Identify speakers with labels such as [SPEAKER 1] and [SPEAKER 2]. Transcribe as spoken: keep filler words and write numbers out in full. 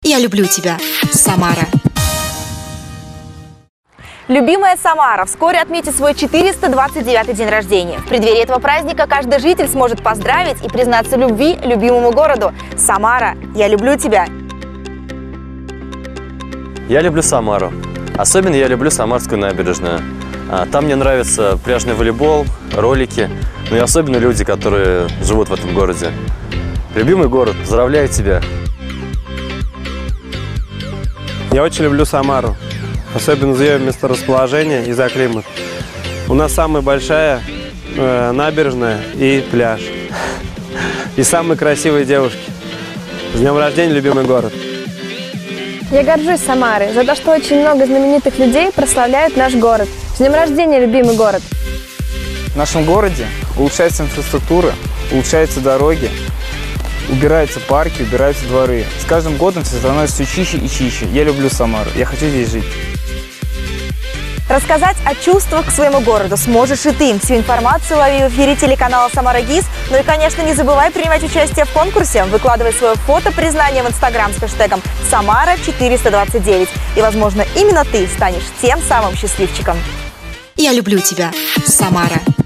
[SPEAKER 1] Я люблю тебя, Самара.
[SPEAKER 2] Любимая Самара вскоре отметит свой четыреста двадцать девятый день рождения. В преддверии этого праздника каждый житель сможет поздравить и признаться в любви любимому городу. Самара, я люблю тебя.
[SPEAKER 3] Я люблю Самару. Особенно я люблю Самарскую набережную. Там мне нравится пляжный волейбол, ролики, ну и особенно люди, которые живут в этом городе. Любимый город, поздравляю тебя.
[SPEAKER 4] Я очень люблю Самару, особенно за ее месторасположение и за климат. У нас самая большая э, набережная и пляж. И самые красивые девушки. С днем рождения, любимый город!
[SPEAKER 5] Я горжусь Самарой за то, что очень много знаменитых людей прославляют наш город. С днем рождения, любимый город!
[SPEAKER 6] В нашем городе улучшается инфраструктура, улучшаются дороги, убираются парки, убираются дворы. С каждым годом все становится все чище и чище. Я люблю Самару, я хочу здесь жить.
[SPEAKER 2] Рассказать о чувствах к своему городу сможешь и ты. Всю информацию лови в эфире телеканала «Самара ГИС». Ну и, конечно, не забывай принимать участие в конкурсе. Выкладывай свое фото признания в Инстаграм с хэштегом «Самара четыреста двадцать девять». И, возможно, именно ты станешь тем самым счастливчиком.
[SPEAKER 1] Я люблю тебя, Самара.